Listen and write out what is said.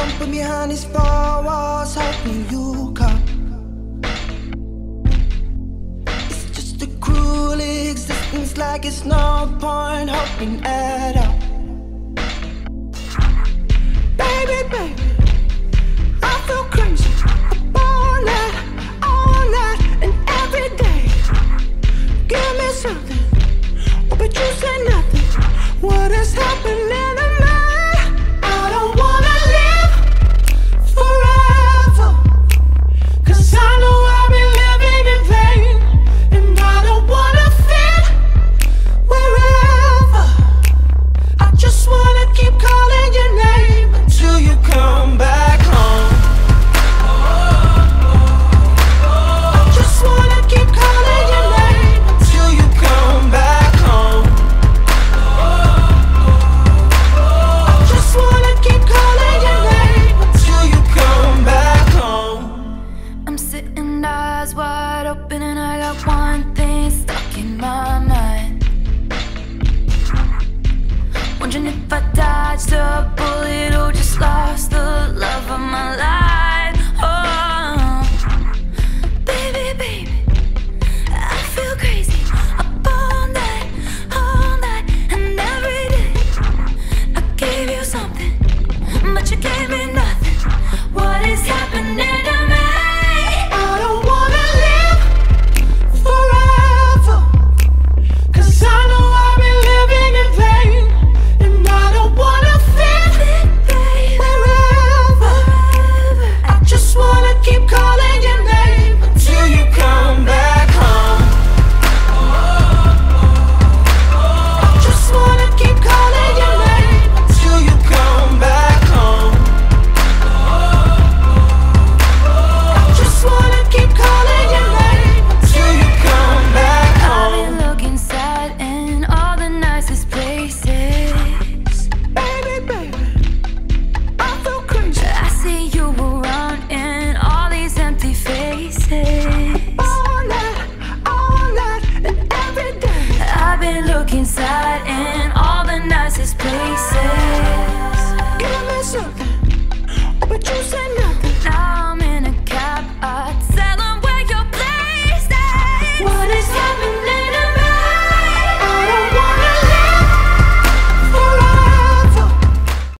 Slumping behind these four walls, hoping you come. It's just a cruel existence, like it's no point hoping at all. Baby, baby, I feel crazy all night, and every day. Give me something, oh, but you say nothing. What is happening to me? I don't wanna live forever, 'cause I know I've been living in vain. And I don't wanna fit wherever. I just wanna keep calling your name until you come back home. I just wanna keep calling your name until you come back home. I just wanna keep calling your name until you come back home. I'm sitting eyes wide open and I got one thing stuck in my mind. Wondering if I dodged a bullet